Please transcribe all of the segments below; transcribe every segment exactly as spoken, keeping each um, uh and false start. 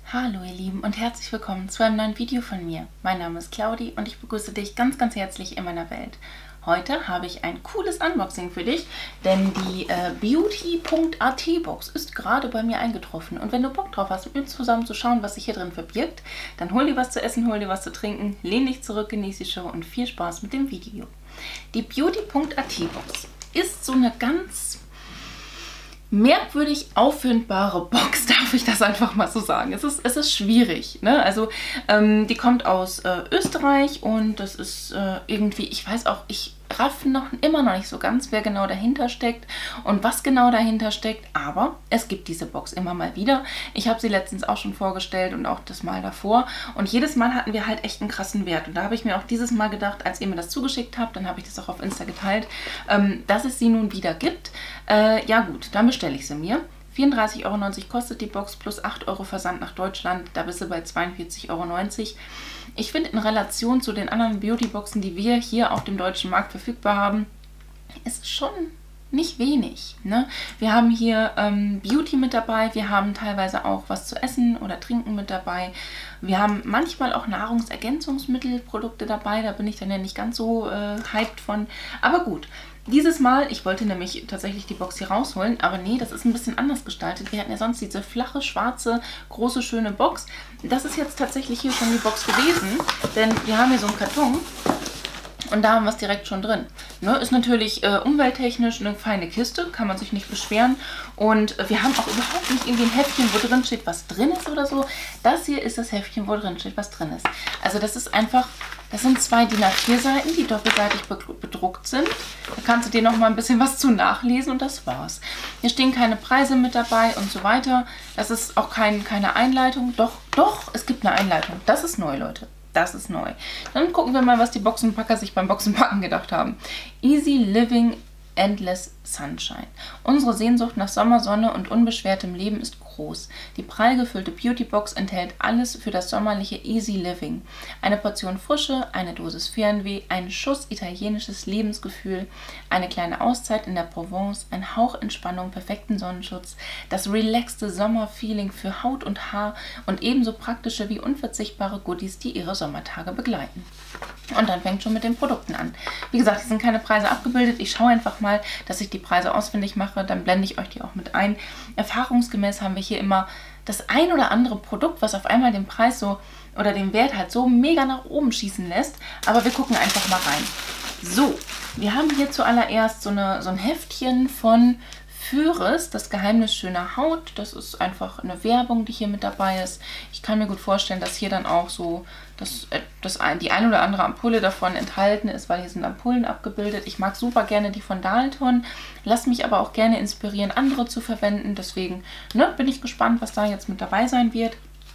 Hallo ihr Lieben und herzlich willkommen zu einem neuen Video von mir. Mein Name ist Claudi und ich begrüße dich ganz ganz herzlich in meiner Welt. Heute habe ich ein cooles Unboxing für dich, denn die äh, Beauty Punkt A T Box ist gerade bei mir eingetroffen. Und wenn du Bock drauf hast, mit mir zusammen zu schauen, was sich hier drin verbirgt, dann hol dir was zu essen, hol dir was zu trinken, lehn dich zurück, genieße die Show und viel Spaß mit dem Video. Die Beauty Punkt A T Box ist so eine ganz merkwürdig auffindbare Box, darf ich das einfach mal so sagen. Es ist, es ist schwierig, ne? Also ähm, die kommt aus äh, Österreich und das ist äh, irgendwie, ich weiß auch, ich raff noch immer noch nicht so ganz, wer genau dahinter steckt und was genau dahinter steckt, aber es gibt diese Box immer mal wieder. Ich habe sie letztens auch schon vorgestellt und auch das Mal davor und jedes Mal hatten wir halt echt einen krassen Wert und da habe ich mir auch dieses Mal gedacht, als ihr mir das zugeschickt habt, dann habe ich das auch auf Insta geteilt, ähm, dass es sie nun wieder gibt. Äh, ja gut, dann bestelle ich sie mir. vierunddreißig Euro neunzig kostet die Box plus acht Euro Versand nach Deutschland. Da bist du bei zweiundvierzig Euro neunzig. Ich finde, in Relation zu den anderen Beauty-Boxen, die wir hier auf dem deutschen Markt verfügbar haben, ist es schon nicht wenig. Ne? Wir haben hier ähm, Beauty mit dabei, wir haben teilweise auch was zu essen oder trinken mit dabei. Wir haben manchmal auch Nahrungsergänzungsmittelprodukte dabei, da bin ich dann ja nicht ganz so äh, hyped von. Aber gut. Dieses Mal, ich wollte nämlich tatsächlich die Box hier rausholen, aber nee, das ist ein bisschen anders gestaltet. Wir hatten ja sonst diese flache, schwarze, große, schöne Box. Das ist jetzt tatsächlich hier schon die Box gewesen, denn wir haben hier so einen Karton und da haben wir es direkt schon drin. Ne, ist natürlich äh, umwelttechnisch eine feine Kiste, kann man sich nicht beschweren. Und äh, wir haben auch überhaupt nicht irgendwie ein Heftchen, wo drin steht, was drin ist oder so. Das hier ist das Heftchen, wo drin steht, was drin ist. Also das ist einfach, das sind zwei D I N A vier Seiten, die doppelseitig bedruckt sind. Da kannst du dir noch mal ein bisschen was zu nachlesen und das war's. Hier stehen keine Preise mit dabei und so weiter. Das ist auch kein, keine Einleitung. Doch, doch, es gibt eine Einleitung. Das ist neu, Leute. Das ist neu. Dann gucken wir mal, was die Boxenpacker sich beim Boxenpacken gedacht haben. Easy Living Endless Sunshine. Unsere Sehnsucht nach Sommersonne und unbeschwertem Leben ist groß. Die prall gefüllte Beautybox enthält alles für das sommerliche Easy Living. Eine Portion Frische, eine Dosis Fernweh, ein Schuss italienisches Lebensgefühl, eine kleine Auszeit in der Provence, ein Hauch Entspannung, perfekten Sonnenschutz, das relaxte Sommerfeeling für Haut und Haar und ebenso praktische wie unverzichtbare Goodies, die ihre Sommertage begleiten. Und dann fängt schon mit den Produkten an. Wie gesagt, es sind keine Preise abgebildet. Ich schaue einfach mal, dass ich die Preise ausfindig mache. Dann blende ich euch die auch mit ein. Erfahrungsgemäß haben wir hier immer das ein oder andere Produkt, was auf einmal den Preis so oder den Wert halt so mega nach oben schießen lässt. Aber wir gucken einfach mal rein. So, wir haben hier zuallererst so, eine, so ein Heftchen von Führes, das Geheimnis schöner Haut. Das ist einfach eine Werbung, die hier mit dabei ist. Ich kann mir gut vorstellen, dass hier dann auch so dass, dass die ein oder andere Ampulle davon enthalten ist, weil hier sind Ampullen abgebildet. Ich mag super gerne die von Dalton, lass mich aber auch gerne inspirieren, andere zu verwenden. Deswegen ne, bin ich gespannt, was da jetzt mit dabei sein wird.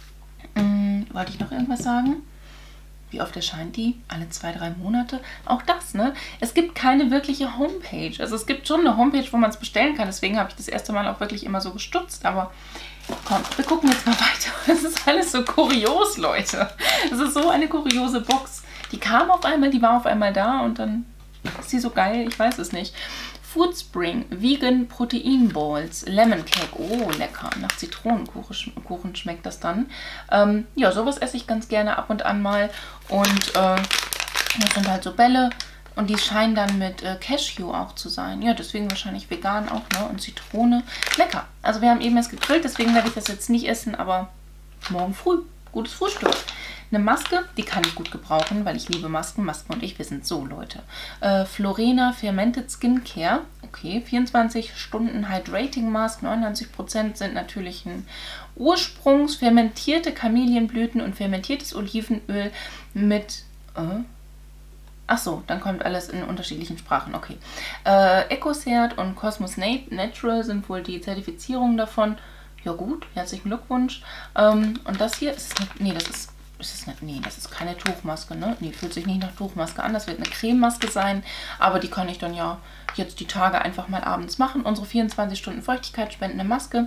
Hm, wollte ich noch irgendwas sagen? Wie oft erscheint die? Alle zwei, drei Monate? Auch das, ne? Es gibt keine wirkliche Homepage. Also es gibt schon eine Homepage, wo man es bestellen kann. Deswegen habe ich das erste Mal auch wirklich immer so gestutzt. Aber komm, wir gucken jetzt mal weiter. Das ist alles so kurios, Leute. Das ist so eine kuriose Box. Die kam auf einmal, die war auf einmal da und dann ist sie so geil. Ich weiß es nicht. Food Spring, Vegan Protein Balls, Lemon Cake, oh lecker, nach Zitronenkuchen Kuchen schmeckt das dann. Ähm, ja, sowas esse ich ganz gerne ab und an mal und äh, das sind halt so Bälle und die scheinen dann mit äh, Cashew auch zu sein. Ja, deswegen wahrscheinlich vegan auch, ne, und Zitrone. Lecker, also wir haben eben erst gegrillt, deswegen werde ich das jetzt nicht essen, aber morgen früh, gutes Frühstück. Eine Maske, die kann ich gut gebrauchen, weil ich liebe Masken. Masken und ich, wir sind so, Leute. Äh, Florena Fermented Skincare. Okay, vierundzwanzig Stunden Hydrating Mask. neunundneunzig Prozent sind natürlichen Ursprungs. Fermentierte Kamelienblüten und fermentiertes Olivenöl mit... Äh, Ach so, dann kommt alles in unterschiedlichen Sprachen. Okay. Äh, EcoCert und Cosmos Natural sind wohl die Zertifizierungen davon. Ja gut, herzlichen Glückwunsch. Ähm, und das hier ist... Nee, das ist... Ist das nicht, nee, das ist keine Tuchmaske, ne? Nee, fühlt sich nicht nach Tuchmaske an. Das wird eine Crememaske sein, aber die kann ich dann ja jetzt die Tage einfach mal abends machen. Unsere vierundzwanzig Stunden Feuchtigkeit spendende Maske.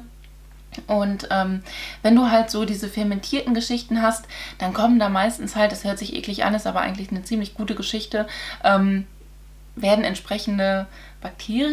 Und ähm, wenn du halt so diese fermentierten Geschichten hast, dann kommen da meistens halt, das hört sich eklig an, ist aber eigentlich eine ziemlich gute Geschichte, ähm, werden entsprechende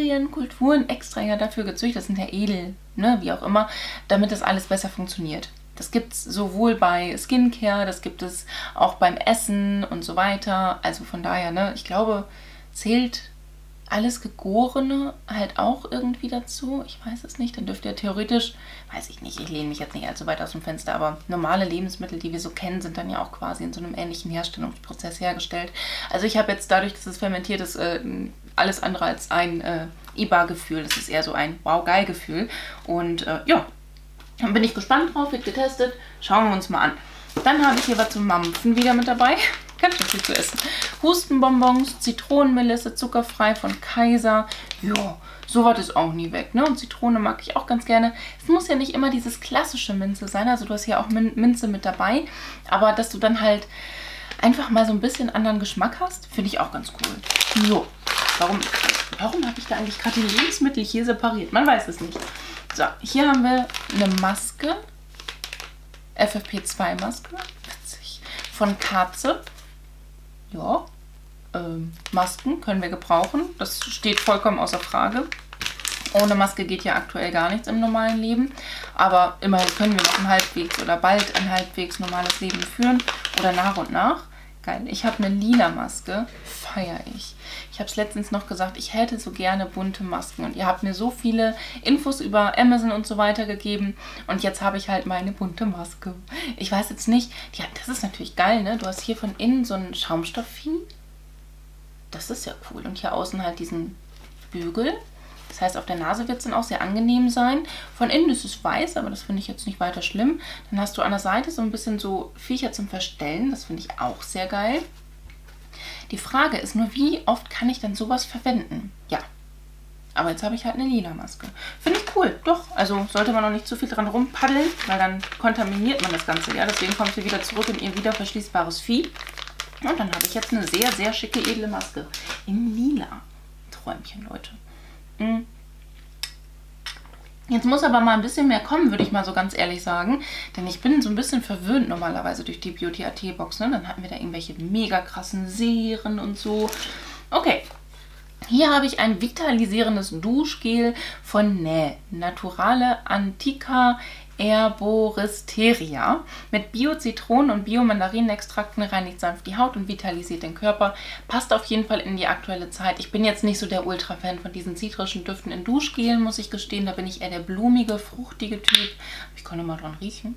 Bakterienkulturen extra ja dafür gezüchtet, das sind ja edel, ne, wie auch immer, damit das alles besser funktioniert. Das gibt es sowohl bei Skincare, das gibt es auch beim Essen und so weiter. Also von daher, ne, ich glaube, zählt alles Gegorene halt auch irgendwie dazu. Ich weiß es nicht. Dann dürft ihr theoretisch, weiß ich nicht, ich lehne mich jetzt nicht allzu weit aus dem Fenster, aber normale Lebensmittel, die wir so kennen, sind dann ja auch quasi in so einem ähnlichen Herstellungsprozess hergestellt. Also ich habe jetzt dadurch, dass es fermentiert ist, äh, alles andere als ein äh, I B A-Gefühl. Das ist eher so ein Wow-Geil-Gefühl. Und äh, ja, dann bin ich gespannt drauf, wird getestet. Schauen wir uns mal an. Dann habe ich hier was zum Mampfen wieder mit dabei. Ganz schön viel zu essen. Hustenbonbons, Zitronenmelisse, zuckerfrei von Kaiser. Ja, sowas ist auch nie weg, ne? Und Zitrone mag ich auch ganz gerne. Es muss ja nicht immer dieses klassische Minze sein. Also du hast hier auch Min Minze mit dabei. Aber dass du dann halt einfach mal so ein bisschen anderen Geschmack hast, finde ich auch ganz cool. So, warum, warum habe ich da eigentlich gerade die Lebensmittel hier separiert? Man weiß es nicht. So, hier haben wir eine Maske. F F P zwei Maske. Witzig. Von Katze. Ja, ähm, Masken können wir gebrauchen. Das steht vollkommen außer Frage. Ohne Maske geht ja aktuell gar nichts im normalen Leben. Aber immerhin können wir noch ein halbwegs oder bald ein halbwegs normales Leben führen. Oder nach und nach. Geil. Ich habe eine lila Maske. Feiere ich. Ich habe es letztens noch gesagt, ich hätte so gerne bunte Masken. Und ihr habt mir so viele Infos über Amazon und so weiter gegeben. Und jetzt habe ich halt meine bunte Maske. Ich weiß jetzt nicht, ja, das ist natürlich geil, ne? Du hast hier von innen so einen Schaumstoffvieh. Das ist ja cool. Und hier außen halt diesen Bügel. Das heißt, auf der Nase wird es dann auch sehr angenehm sein. Von innen ist es weiß, aber das finde ich jetzt nicht weiter schlimm. Dann hast du an der Seite so ein bisschen so Viecher zum Verstellen. Das finde ich auch sehr geil. Die Frage ist nur, wie oft kann ich denn sowas verwenden? Ja, aber jetzt habe ich halt eine lila Maske. Finde ich cool, doch. Also sollte man noch nicht zu viel dran rumpaddeln, weil dann kontaminiert man das Ganze. Ja, deswegen kommt sie wieder zurück in ihr wieder verschließbares Vieh. Und dann habe ich jetzt eine sehr, sehr schicke, edle Maske. In lila. Träumchen, Leute. Mhm. Jetzt muss aber mal ein bisschen mehr kommen, würde ich mal so ganz ehrlich sagen. Denn ich bin so ein bisschen verwöhnt normalerweise durch die Beauty punkt at Box. Ne? Dann hatten wir da irgendwelche mega krassen Serien und so. Okay. Hier habe ich ein vitalisierendes Duschgel von Nä. Naturale Antica Herboristeria. Mit Bio-Zitronen- und Bio-Mandarinextrakten reinigt sanft die Haut und vitalisiert den Körper. Passt auf jeden Fall in die aktuelle Zeit. Ich bin jetzt nicht so der Ultra-Fan von diesen zitrischen Düften in Duschgelen, muss ich gestehen. Da bin ich eher der blumige, fruchtige Typ. Ich kann mal dran riechen.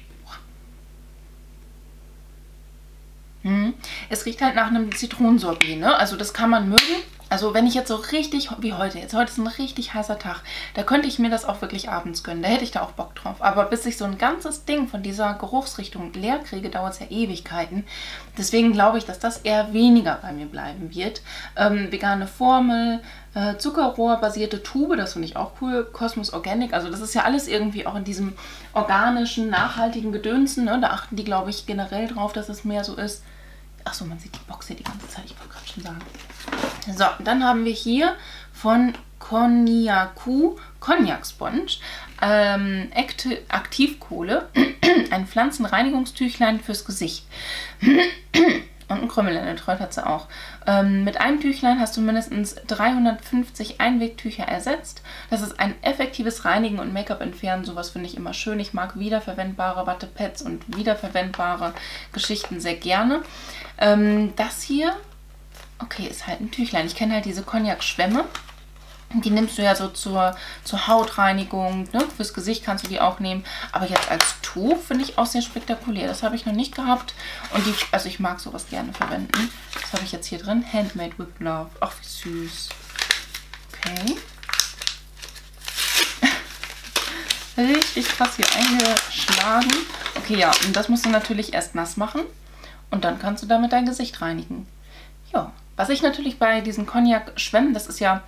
Hm. Es riecht halt nach einem Zitronensorbet, ne? Also das kann man mögen. Also wenn ich jetzt so richtig, wie heute, jetzt heute ist ein richtig heißer Tag, da könnte ich mir das auch wirklich abends gönnen. Da hätte ich da auch Bock drauf. Aber bis ich so ein ganzes Ding von dieser Geruchsrichtung leer kriege, dauert es ja Ewigkeiten. Deswegen glaube ich, dass das eher weniger bei mir bleiben wird. Ähm, vegane Formel, äh, Zuckerrohr-basierte Tube, das finde ich auch cool. Cosmos Organic, also das ist ja alles irgendwie auch in diesem organischen, nachhaltigen Gedönsen. Ne? Da achten die, glaube ich, generell drauf, dass es mehr so ist. Achso, man sieht die Box hier die ganze Zeit, ich wollte gerade schon sagen. So, dann haben wir hier von Konjaku Cognac Sponge, ähm, Aktivkohle, ein Pflanzenreinigungstüchlein fürs Gesicht. Und ein Krümmel in der Treue hat sie auch. Ähm, mit einem Tüchlein hast du mindestens dreihundertfünfzig Einwegtücher ersetzt. Das ist ein effektives Reinigen und Make-up entfernen. Sowas finde ich immer schön. Ich mag wiederverwendbare Wattepads und wiederverwendbare Geschichten sehr gerne. Ähm, das hier, okay, ist halt ein Tüchlein. Ich kenne halt diese Cognac-Schwämme. Die nimmst du ja so zur, zur Hautreinigung, ne? Fürs Gesicht kannst du die auch nehmen. Aber jetzt als Tuch finde ich auch sehr spektakulär. Das habe ich noch nicht gehabt. Und die, also ich mag sowas gerne verwenden. Das habe ich jetzt hier drin. Handmade with Love. Ach, wie süß. Okay. Richtig krass hier eingeschlagen. Okay, ja, und das musst du natürlich erst nass machen. Und dann kannst du damit dein Gesicht reinigen. Ja, was ich natürlich bei diesen Cognac-Schwämmen, das ist ja...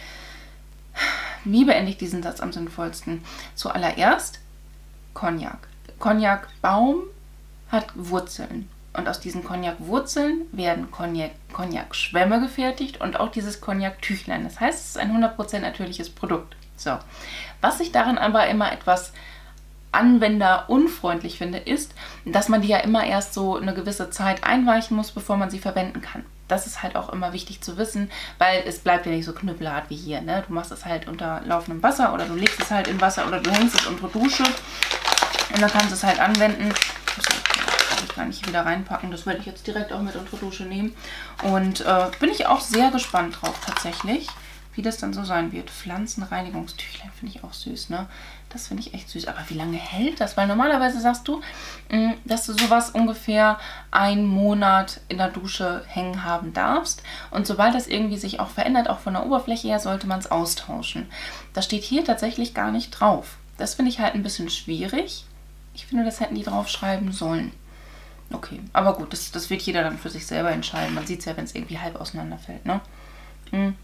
Wie beende ich diesen Satz am sinnvollsten? Zuallererst Cognac. Cognac-Baum hat Wurzeln. Und aus diesen Cognac-Wurzeln werden Cognac-Schwämme gefertigt und auch dieses Cognac-Tüchlein. Das heißt, es ist ein hundert Prozent natürliches Produkt. So. Was ich daran aber immer etwas anwenderunfreundlich finde, ist, dass man die ja immer erst so eine gewisse Zeit einweichen muss, bevor man sie verwenden kann. Das ist halt auch immer wichtig zu wissen, weil es bleibt ja nicht so knüppelhart wie hier. Ne? Du machst es halt unter laufendem Wasser oder du legst es halt in Wasser oder du hängst es unter Dusche. Und dann kannst du es halt anwenden. Das kann ich gar nicht wieder reinpacken. Das werde ich jetzt direkt auch mit unter Dusche nehmen. Und äh, bin ich auch sehr gespannt drauf tatsächlich, wie das dann so sein wird. Pflanzenreinigungstüchlein finde ich auch süß, ne? Das finde ich echt süß. Aber wie lange hält das? Weil normalerweise sagst du, mh, dass du sowas ungefähr einen Monat in der Dusche hängen haben darfst. Und sobald das irgendwie sich auch verändert, auch von der Oberfläche her, sollte man es austauschen. Das steht hier tatsächlich gar nicht drauf. Das finde ich halt ein bisschen schwierig. Ich finde, das hätten die draufschreiben sollen. Okay, aber gut, das, das wird jeder dann für sich selber entscheiden. Man sieht es ja, wenn es irgendwie halb auseinanderfällt, ne? Hm.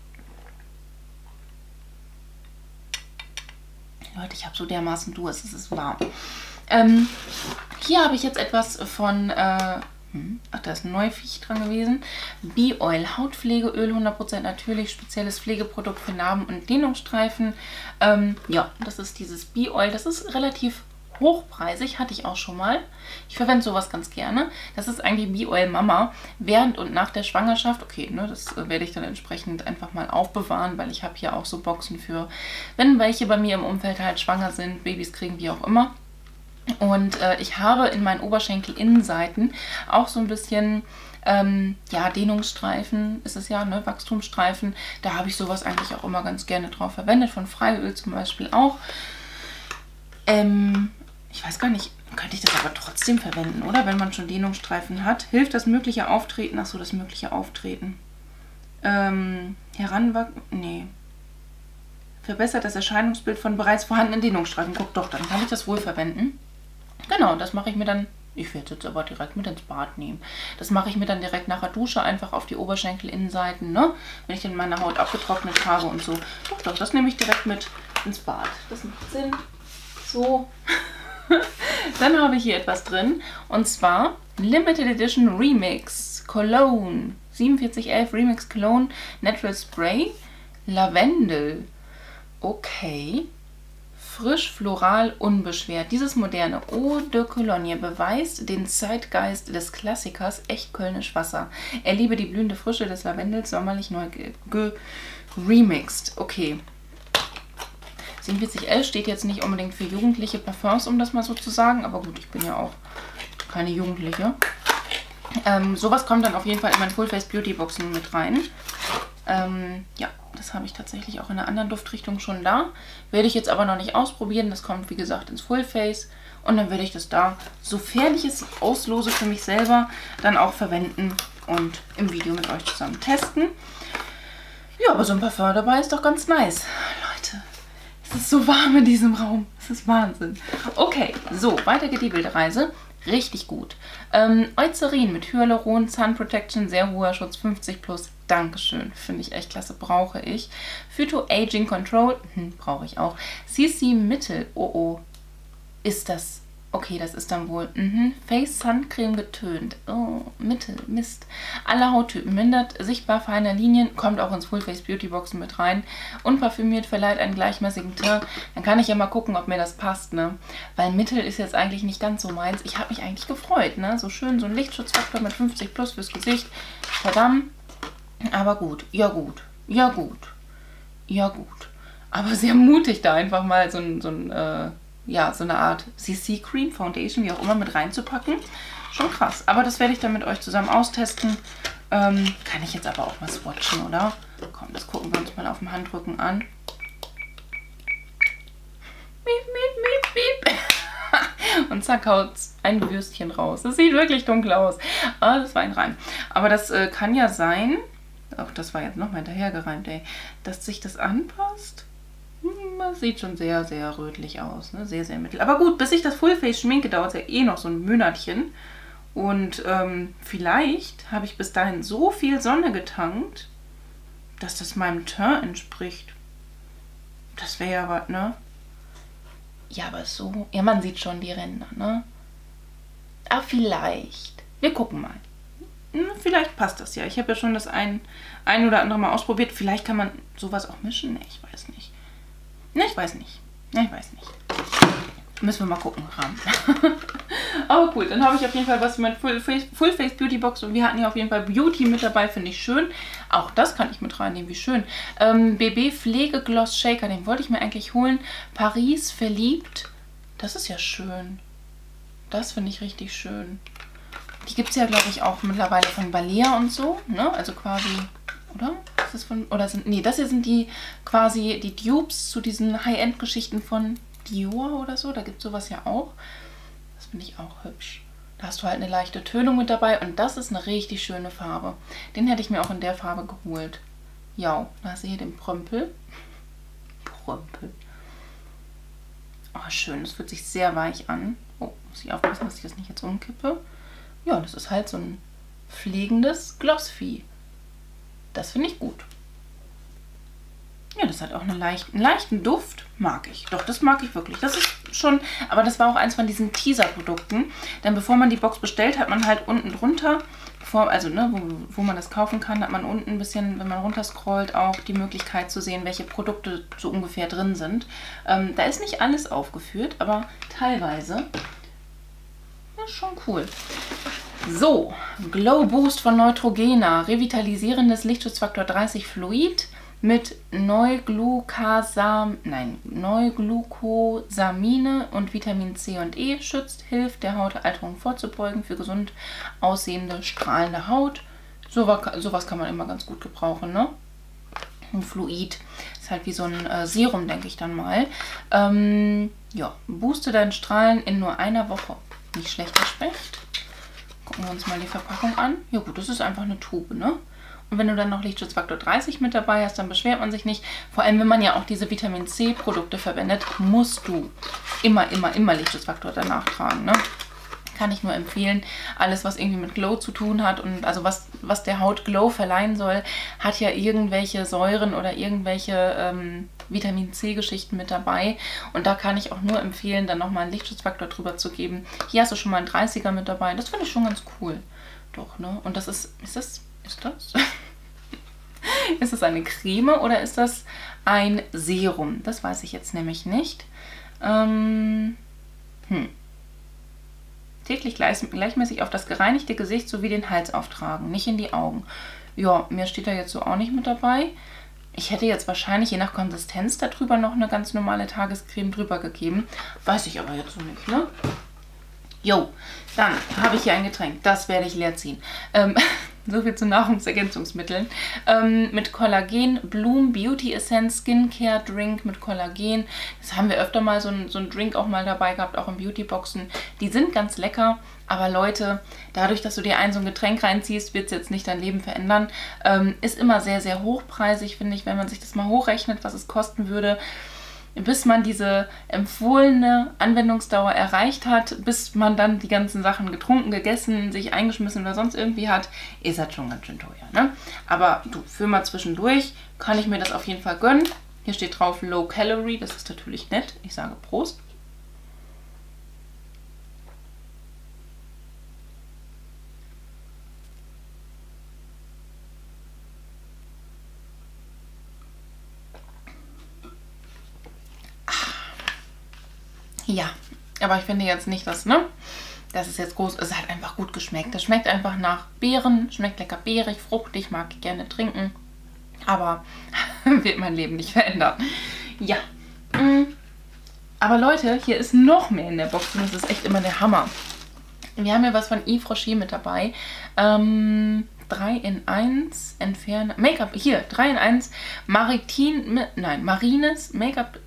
Leute, ich habe so dermaßen Durst, es ist warm. Ähm, hier habe ich jetzt etwas von, äh, hm, ach, da ist ein Neuviech dran gewesen. B-Oil, Hautpflegeöl, hundert Prozent natürlich, spezielles Pflegeprodukt für Narben und Dehnungsstreifen. Ähm, ja, das ist dieses B-Oil, das ist relativ hochpreisig, hatte ich auch schon mal. Ich verwende sowas ganz gerne. Das ist eigentlich B-Oil Mama während und nach der Schwangerschaft. Okay, ne, das werde ich dann entsprechend einfach mal aufbewahren, weil ich habe hier auch so Boxen für, wenn welche bei mir im Umfeld halt schwanger sind, Babys kriegen, wie auch immer. Und äh, ich habe in meinen Oberschenkel-Innenseiten auch so ein bisschen, ähm, ja, Dehnungsstreifen ist es ja, ne, Wachstumsstreifen. Da habe ich sowas eigentlich auch immer ganz gerne drauf verwendet, von Freiöl zum Beispiel auch. Ähm, ich weiß gar nicht, könnte ich das aber trotzdem verwenden, oder? Wenn man schon Dehnungsstreifen hat. Hilft das mögliche Auftreten? Achso, das mögliche Auftreten. Ähm, heranwachsen? Nee. Verbessert das Erscheinungsbild von bereits vorhandenen Dehnungsstreifen. Guck doch, dann kann ich das wohl verwenden. Genau, das mache ich mir dann, ich werde es jetzt aber direkt mit ins Bad nehmen. Das mache ich mir dann direkt nach der Dusche einfach auf die Oberschenkelinnenseiten, ne? Wenn ich dann meine Haut abgetrocknet habe und so. Doch, doch, das nehme ich direkt mit ins Bad. Das macht Sinn. So. Dann habe ich hier etwas drin. Und zwar Limited Edition Remix Cologne. siebenundvierzig elf Remix Cologne Natural Spray. Lavendel. Okay. Frisch, floral, unbeschwert. Dieses moderne Eau de Cologne beweist den Zeitgeist des Klassikers echt Kölnisch Wasser. Er liebe die blühende Frische des Lavendels, sommerlich neu geremixed. Okay. siebenundvierzig elf steht jetzt nicht unbedingt für jugendliche Parfums, um das mal so zu sagen. Aber gut, ich bin ja auch keine Jugendliche. Ähm, sowas kommt dann auf jeden Fall in mein Full Face Beauty Boxen mit rein. Ähm, ja, das habe ich tatsächlich auch in einer anderen Duftrichtung schon da. Werde ich jetzt aber noch nicht ausprobieren. Das kommt, wie gesagt, ins Full Face. Und dann werde ich das da, sofern ich es auslose für mich selber, dann auch verwenden und im Video mit euch zusammen testen. Ja, aber so ein Parfum dabei ist doch ganz nice. Leute. Es ist so warm in diesem Raum. Es ist Wahnsinn. Okay, so, weiter geht die Bildreise. Richtig gut. Ähm, Eucerin mit Hyaluron, Sun Protection, sehr hoher Schutz, fünfzig plus. Dankeschön. Finde ich echt klasse. Brauche ich. Phyto Aging Control. Hm, brauche ich auch. C C Mittel. Oh, oh. Ist das... Okay, das ist dann wohl mhm. Face Sun Creme getönt. Oh, Mittel, Mist. Alle Hauttypen mindert, sichtbar feine Linien, kommt auch ins Full Face Beauty Boxen mit rein. Unparfümiert, verleiht einen gleichmäßigen Teint. Dann kann ich ja mal gucken, ob mir das passt, ne? Weil Mittel ist jetzt eigentlich nicht ganz so meins. Ich habe mich eigentlich gefreut, ne? So schön, so ein Lichtschutzfaktor mit fünfzig plus fürs Gesicht. Verdammt. Aber gut, ja gut, ja gut, ja gut. Aber sehr mutig da einfach mal so ein... So ein äh, ja, so eine Art C C-Cream, Foundation, wie auch immer, mit reinzupacken. Schon krass. Aber das werde ich dann mit euch zusammen austesten. Ähm, kann ich jetzt aber auch mal swatchen, oder? Komm, das gucken wir uns mal auf dem Handrücken an. Miep, miep, miep, miep. Und zack, haut ein Würstchen raus. Das sieht wirklich dunkel aus. Aber das war ein Reim. Aber das äh, kann ja sein, auch das war jetzt nochmal hinterhergereimt, ey, dass sich das anpasst. Das sieht schon sehr, sehr rötlich aus. Ne? Sehr, sehr mittel. Aber gut, bis ich das Full Face schminke, dauert es ja eh noch so ein Monatchen. Und ähm, vielleicht habe ich bis dahin so viel Sonne getankt, dass das meinem Teint entspricht. Das wäre ja was, ne? Ja, aber so... Ja, man sieht schon die Ränder, ne? Ah, vielleicht. Wir gucken mal. Hm, vielleicht passt das ja. Ich habe ja schon das ein, ein oder andere Mal ausprobiert. Vielleicht kann man sowas auch mischen. Ne, ich weiß nicht. Ne, ich weiß nicht. Ne, ich weiß nicht. Müssen wir mal gucken. Aber cool, dann habe ich auf jeden Fall was für mein Full Face, Full Face Beauty Box. Und wir hatten hier auf jeden Fall Beauty mit dabei, finde ich schön. Auch das kann ich mit reinnehmen, wie schön. Ähm, B B Pflegegloss Shaker, den wollte ich mir eigentlich holen. Paris verliebt. Das ist ja schön. Das finde ich richtig schön. Die gibt es ja, glaube ich, auch mittlerweile von Balea und so, ne? Also quasi, oder? Ist das von, oder sind, nee, das hier sind die quasi die Dupes zu diesen High-End-Geschichten von Dior oder so. Da gibt es sowas ja auch. Das finde ich auch hübsch. Da hast du halt eine leichte Tönung mit dabei und das ist eine richtig schöne Farbe. Den hätte ich mir auch in der Farbe geholt. Ja, da hast du hier den Prömpel. Prömpel. Oh, schön. Das fühlt sich sehr weich an. Oh, muss ich aufpassen, dass ich das nicht jetzt umkippe. Ja, das ist halt so ein fliegendes Glossvieh. Das finde ich gut. Ja, das hat auch einen leichten, einen leichten Duft. Mag ich. Doch, das mag ich wirklich. Das ist schon, aber das war auch eins von diesen Teaser-Produkten. Denn bevor man die Box bestellt, hat man halt unten drunter, bevor, also ne, wo, wo man das kaufen kann, hat man unten ein bisschen, wenn man runterscrollt, auch die Möglichkeit zu sehen, welche Produkte so ungefähr drin sind. Ähm, da ist nicht alles aufgeführt, aber teilweise. Das ist schon cool. So, Glow Boost von Neutrogena. Revitalisierendes Lichtschutzfaktor dreißig Fluid mit Neuglucosam, nein, Neuglucosamine und Vitamin C und E. Schützt, hilft der Hautalterung vorzubeugen für gesund aussehende, strahlende Haut. So, sowas kann man immer ganz gut gebrauchen, ne? Ein Fluid. Ist halt wie so ein äh, Serum, denke ich dann mal. Ähm, ja, booste dein Strahlen in nur einer Woche. Nicht schlecht, der Specht. Gucken wir uns mal die Verpackung an. Ja gut, das ist einfach eine Tube, ne? Und wenn du dann noch Lichtschutzfaktor dreißig mit dabei hast, dann beschwert man sich nicht. Vor allem, wenn man ja auch diese Vitamin C Produkte verwendet, musst du immer, immer, immer Lichtschutzfaktor danach tragen, ne? Kann ich nur empfehlen. Alles, was irgendwie mit Glow zu tun hat und also was, was der Haut Glow verleihen soll, hat ja irgendwelche Säuren oder irgendwelche ähm, Vitamin C Geschichten mit dabei. Und da kann ich auch nur empfehlen, dann nochmal einen Lichtschutzfaktor drüber zu geben. Hier hast du schon mal einen dreißiger mit dabei. Das finde ich schon ganz cool. Doch, ne? Und das ist, ist das, ist das? Ist das eine Creme oder ist das ein Serum? Das weiß ich jetzt nämlich nicht. Ähm, hm. Täglich gleich, gleichmäßig auf das gereinigte Gesicht sowie den Hals auftragen, nicht in die Augen. Ja, mir steht da jetzt so auch nicht mit dabei. Ich hätte jetzt wahrscheinlich je nach Konsistenz darüber noch eine ganz normale Tagescreme drüber gegeben. Weiß ich aber jetzt so nicht, ne? Jo, dann habe ich hier ein Getränk. Das werde ich leer ziehen. Ähm, so viel zu Nahrungsergänzungsmitteln. Ähm, mit Kollagen, Bloom Beauty Essence Skincare Drink mit Kollagen. Das haben wir öfter mal so ein, so ein Drink auch mal dabei gehabt, auch in Beautyboxen. Die sind ganz lecker, aber Leute, dadurch, dass du dir ein so ein Getränk reinziehst, wird es jetzt nicht dein Leben verändern. Ähm, ist immer sehr, sehr hochpreisig, finde ich, wenn man sich das mal hochrechnet, was es kosten würde. Bis man diese empfohlene Anwendungsdauer erreicht hat, bis man dann die ganzen Sachen getrunken, gegessen, sich eingeschmissen oder sonst irgendwie hat, ist das schon ganz schön teuer, ne? Aber du, für mal zwischendurch kann ich mir das auf jeden Fall gönnen. Hier steht drauf Low Calorie, das ist natürlich nett. Ich sage Prost. Ja, aber ich finde jetzt nicht, dass, ne? Das ist jetzt groß, es hat einfach gut geschmeckt. Das schmeckt einfach nach Beeren, schmeckt lecker beerig, fruchtig, mag ich gerne trinken. Aber wird mein Leben nicht verändern. Ja. Aber Leute, hier ist noch mehr in der Box und das ist echt immer der Hammer. Wir haben hier was von Yves Rocher mit dabei. Ähm, drei in eins Entferner, Make-up, hier, drei in eins Maritin, nein, Marines Make-up,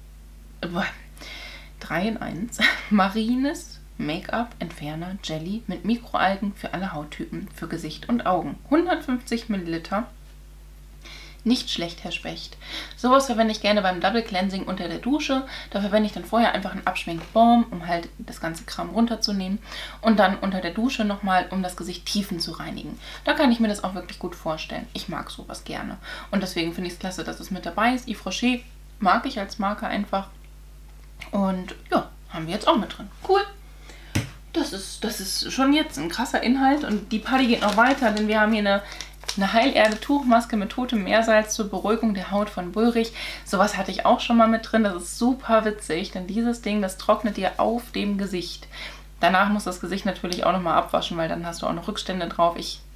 drei in eins Marines Make-up Entferner Jelly mit Mikroalgen für alle Hauttypen, für Gesicht und Augen. hundertfünfzig Milliliter. Nicht schlecht, Herr Specht. Sowas verwende ich gerne beim Double Cleansing unter der Dusche. Da verwende ich dann vorher einfach einen Abschminkbalm, um halt das ganze Kram runterzunehmen. Und dann unter der Dusche nochmal, um das Gesicht tiefen zu reinigen. Da kann ich mir das auch wirklich gut vorstellen. Ich mag sowas gerne. Und deswegen finde ich es klasse, dass es mit dabei ist. Yves Rocher mag ich als Marke einfach. Und ja, haben wir jetzt auch mit drin. Cool. Das ist, das ist schon jetzt ein krasser Inhalt. Und die Party geht noch weiter, denn wir haben hier eine, eine Heilerde-Tuchmaske mit totem Meersalz zur Beruhigung der Haut von Bullrich. Sowas hatte ich auch schon mal mit drin. Das ist super witzig, denn dieses Ding, das trocknet dir auf dem Gesicht. Danach muss das Gesicht natürlich auch nochmal abwaschen, weil dann hast du auch noch Rückstände drauf. Ich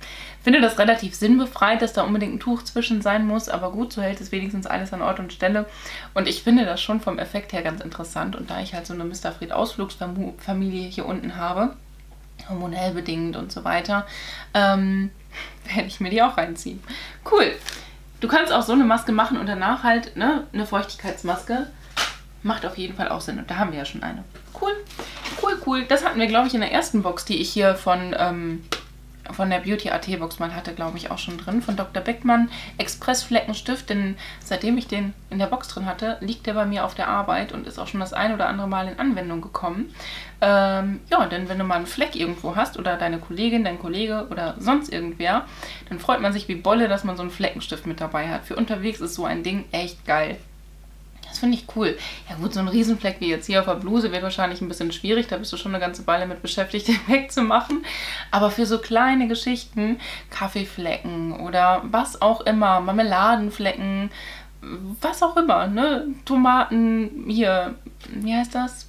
finde das relativ sinnbefreit, dass da unbedingt ein Tuch zwischen sein muss, aber gut, so hält es wenigstens alles an Ort und Stelle. Und ich finde das schon vom Effekt her ganz interessant. Und da ich halt so eine Mister Fried Ausflugsfamilie hier unten habe, hormonell bedingt und so weiter, ähm, werde ich mir die auch reinziehen. Cool. Du kannst auch so eine Maske machen und danach halt, ne, eine Feuchtigkeitsmaske. Macht auf jeden Fall auch Sinn. Und da haben wir ja schon eine. Cool. Cool, cool. Das hatten wir, glaube ich, in der ersten Box, die ich hier von, ähm, von der Beauty A T Box mal hatte, glaube ich, auch schon drin. Von Doktor Beckmann. Express-Fleckenstift. Denn seitdem ich den in der Box drin hatte, liegt der bei mir auf der Arbeit und ist auch schon das ein oder andere Mal in Anwendung gekommen. Ähm, ja, denn wenn du mal einen Fleck irgendwo hast oder deine Kollegin, dein Kollege oder sonst irgendwer, dann freut man sich wie Bolle, dass man so einen Fleckenstift mit dabei hat. Für unterwegs ist so ein Ding echt geil. Das finde ich cool. Ja gut, so ein Riesenfleck wie jetzt hier auf der Bluse wird wahrscheinlich ein bisschen schwierig. Da bist du schon eine ganze Weile mit beschäftigt, den wegzumachen. Aber für so kleine Geschichten, Kaffeeflecken oder was auch immer, Marmeladenflecken, was auch immer, ne? Tomaten, hier, wie heißt das?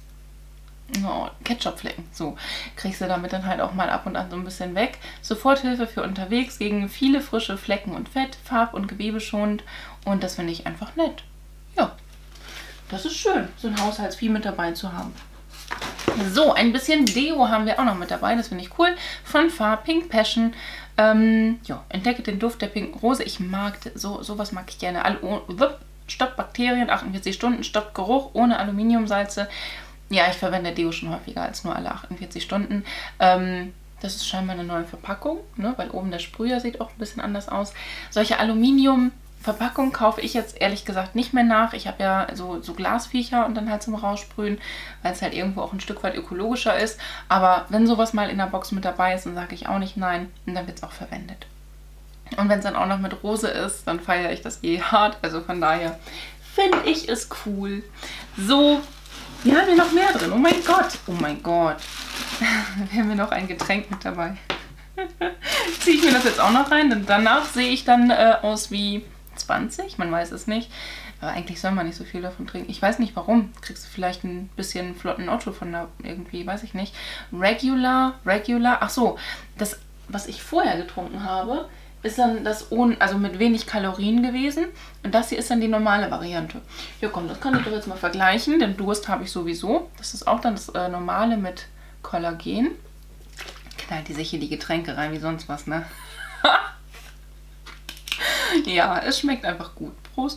Oh, Ketchupflecken. So, kriegst du damit dann halt auch mal ab und an so ein bisschen weg. Soforthilfe für unterwegs gegen viele frische Flecken und Fett, farb- und gewebeschonend. Und das finde ich einfach nett. Ja. Das ist schön, so ein Haushaltsvieh mit dabei zu haben. So, ein bisschen Deo haben wir auch noch mit dabei. Das finde ich cool. Von Far Pink Passion. Ähm, ja, entdecke den Duft der pinken Rose. Ich mag, so sowas mag ich gerne. All, stoppt Bakterien, achtundvierzig Stunden, stoppt Geruch, ohne Aluminiumsalze. Ja, ich verwende Deo schon häufiger als nur alle achtundvierzig Stunden. Ähm, das ist scheinbar eine neue Verpackung, ne? Weil oben der Sprüher sieht auch ein bisschen anders aus. Solche Aluminium Verpackung kaufe ich jetzt ehrlich gesagt nicht mehr nach. Ich habe ja so, so Glasviecher und dann halt zum Raussprühen, weil es halt irgendwo auch ein Stück weit ökologischer ist. Aber wenn sowas mal in der Box mit dabei ist, dann sage ich auch nicht nein und dann wird es auch verwendet. Und wenn es dann auch noch mit Rose ist, dann feiere ich das eh hart. Also von daher finde ich es cool. So, wir haben hier noch mehr drin. Oh mein Gott, oh mein Gott. Wir haben hier noch ein Getränk mit dabei. Ziehe ich mir das jetzt auch noch rein, denn danach sehe ich dann äh, aus wie zwanzig, man weiß es nicht. Aber eigentlich soll man nicht so viel davon trinken. Ich weiß nicht warum. Kriegst du vielleicht ein bisschen flotten Otto von da irgendwie, weiß ich nicht. Regular, regular. Ach so, das, was ich vorher getrunken habe, ist dann das ohne, also mit wenig Kalorien gewesen. Und das hier ist dann die normale Variante. Ja komm, das kann ich doch jetzt mal vergleichen, denn Durst habe ich sowieso. Das ist auch dann das äh, normale mit Kollagen. Knallt die sich hier die Getränke rein wie sonst was, ne? Ja, es schmeckt einfach gut. Prost.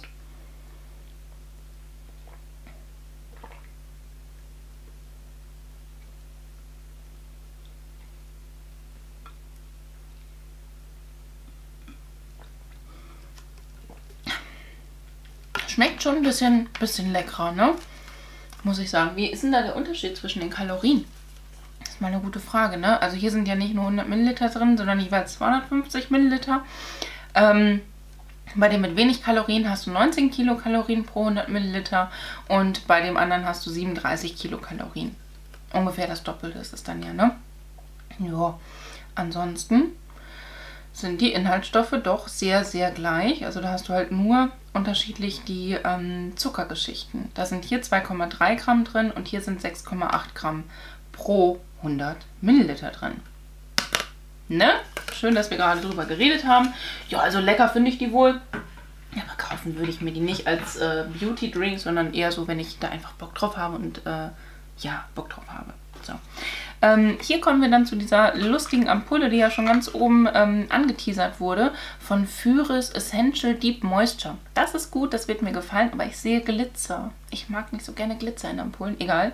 Schmeckt schon ein bisschen, bisschen leckerer, ne? Muss ich sagen. Wie ist denn da der Unterschied zwischen den Kalorien? Das ist mal eine gute Frage, ne? Also hier sind ja nicht nur hundert Milliliter drin, sondern jeweils zweihundertfünfzig Milliliter. Ähm... Bei dem mit wenig Kalorien hast du neunzehn Kilokalorien pro hundert Milliliter und bei dem anderen hast du siebenunddreißig Kilokalorien. Ungefähr das Doppelte ist es dann ja, ne? Ja, ansonsten sind die Inhaltsstoffe doch sehr, sehr gleich. Also da hast du halt nur unterschiedlich die ähm, Zuckergeschichten. Da sind hier zwei Komma drei Gramm drin und hier sind sechs Komma acht Gramm pro hundert Milliliter drin. Ne? Schön, dass wir gerade drüber geredet haben. Ja, also lecker finde ich die wohl. Aber kaufen würde ich mir die nicht als äh, Beauty-Drink, sondern eher so, wenn ich da einfach Bock drauf habe und äh, ja, Bock drauf habe. So. Ähm, hier kommen wir dann zu dieser lustigen Ampulle, die ja schon ganz oben ähm, angeteasert wurde, von Führes Essential Deep Moisture. Das ist gut, das wird mir gefallen, aber ich sehe Glitzer. Ich mag nicht so gerne Glitzer in Ampullen, egal.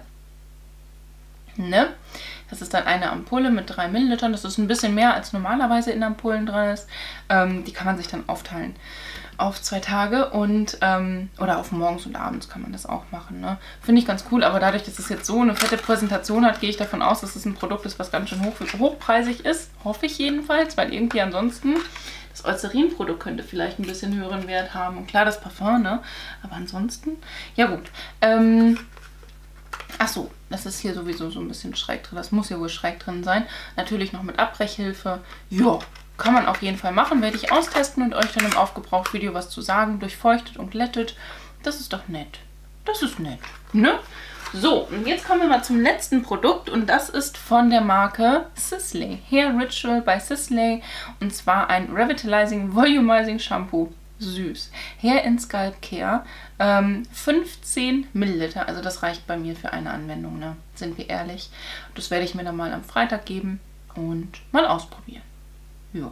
Ne? Das ist dann eine Ampulle mit drei Millilitern. Das ist ein bisschen mehr als normalerweise in Ampullen drin ist. Ähm, die kann man sich dann aufteilen auf zwei Tage und ähm, oder auf morgens und abends kann man das auch machen. Ne? Finde ich ganz cool, aber dadurch, dass es jetzt so eine fette Präsentation hat, gehe ich davon aus, dass es ein Produkt ist, was ganz schön hoch, hochpreisig ist. Hoffe ich jedenfalls, weil irgendwie ansonsten das Eucerin-Produkt könnte vielleicht ein bisschen höheren Wert haben. Und klar, das Parfum, ne? Aber ansonsten, ja gut. Ähm, Ach so, das ist hier sowieso so ein bisschen schräg drin. Das muss ja wohl schräg drin sein. Natürlich noch mit Abbrechhilfe. Ja, kann man auf jeden Fall machen. Werde ich austesten und euch dann im Aufgebraucht-Video was zu sagen. Durchfeuchtet und glättet. Das ist doch nett. Das ist nett, ne? So, und jetzt kommen wir mal zum letzten Produkt und das ist von der Marke Sisley. Hair Ritual by Sisley und zwar ein Revitalizing Volumizing Shampoo. Süß. Hair and Scalp Care. Ähm, fünfzehn Milliliter, also das reicht bei mir für eine Anwendung, ne? Sind wir ehrlich. Das werde ich mir dann mal am Freitag geben und mal ausprobieren. Ja.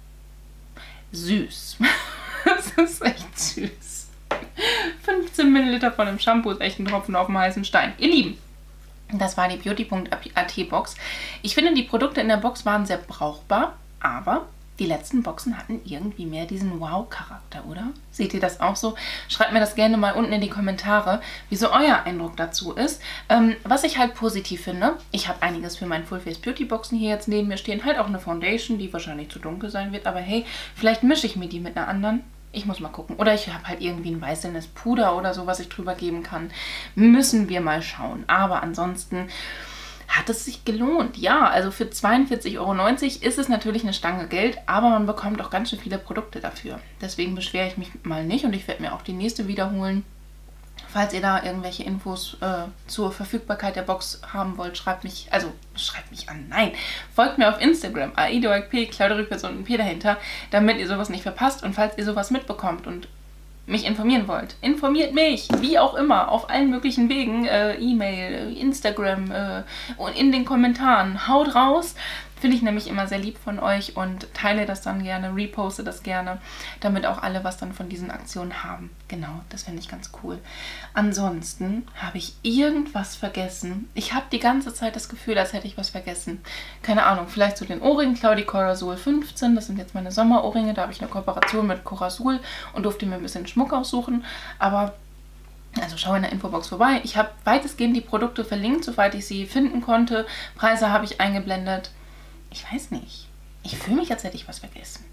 Süß. Das ist echt süß. fünfzehn Milliliter von dem Shampoo ist echt ein Tropfen auf dem heißen Stein. Ihr Lieben, das war die beauty punkt a t Box. Ich finde, die Produkte in der Box waren sehr brauchbar, aber die letzten Boxen hatten irgendwie mehr diesen Wow-Charakter, oder? Seht ihr das auch so? Schreibt mir das gerne mal unten in die Kommentare, wie so euer Eindruck dazu ist. Ähm, was ich halt positiv finde, ich habe einiges für meinen Full Face Beauty Boxen hier jetzt neben mir stehen. Halt auch eine Foundation, die wahrscheinlich zu dunkel sein wird, aber hey, vielleicht mische ich mir die mit einer anderen. Ich muss mal gucken. Oder ich habe halt irgendwie ein weißes Puder oder so, was ich drüber geben kann. Müssen wir mal schauen. Aber ansonsten hat es sich gelohnt. Ja, also für zweiundvierzig Euro neunzig ist es natürlich eine Stange Geld, aber man bekommt auch ganz schön viele Produkte dafür. Deswegen beschwere ich mich mal nicht und ich werde mir auch die nächste wiederholen. Falls ihr da irgendwelche Infos äh, zur Verfügbarkeit der Box haben wollt, schreibt mich, also schreibt mich an, nein, folgt mir auf Instagram, aidoakp, Claudia Rüpers und ein P dahinter, damit ihr sowas nicht verpasst und falls ihr sowas mitbekommt und mich informieren wollt, informiert mich, wie auch immer, auf allen möglichen Wegen, äh, E-Mail, Instagram äh, und in den Kommentaren. Haut raus, finde ich nämlich immer sehr lieb von euch und teile das dann gerne, reposte das gerne, damit auch alle was dann von diesen Aktionen haben. Genau, das finde ich ganz cool. Ansonsten habe ich irgendwas vergessen. Ich habe die ganze Zeit das Gefühl, als hätte ich was vergessen. Keine Ahnung, vielleicht zu den Ohrringen, Claudie Corazul fünfzehn, das sind jetzt meine Sommerohrringe, da habe ich eine Kooperation mit Corazul und durfte mir ein bisschen Schmuck aussuchen, aber also schau in der Infobox vorbei. Ich habe weitestgehend die Produkte verlinkt, soweit ich sie finden konnte. Preise habe ich eingeblendet. Ich weiß nicht. Ich fühle mich, als hätte ich was vergessen.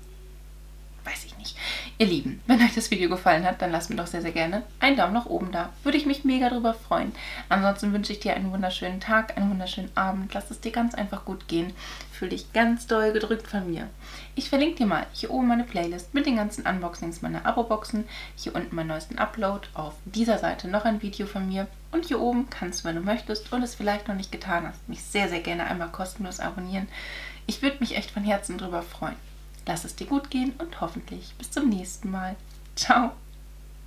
Weiß ich nicht. Ihr Lieben, wenn euch das Video gefallen hat, dann lasst mir doch sehr, sehr gerne einen Daumen nach oben da. Würde ich mich mega drüber freuen. Ansonsten wünsche ich dir einen wunderschönen Tag, einen wunderschönen Abend. Lass es dir ganz einfach gut gehen. Fühl dich ganz doll gedrückt von mir. Ich verlinke dir mal hier oben meine Playlist mit den ganzen Unboxings meiner Abo-Boxen. Hier unten meinen neuesten Upload. Auf dieser Seite noch ein Video von mir. Und hier oben kannst du, wenn du möchtest und es vielleicht noch nicht getan hast, mich sehr, sehr gerne einmal kostenlos abonnieren. Ich würde mich echt von Herzen drüber freuen. Lass es dir gut gehen und hoffentlich bis zum nächsten Mal. Ciao!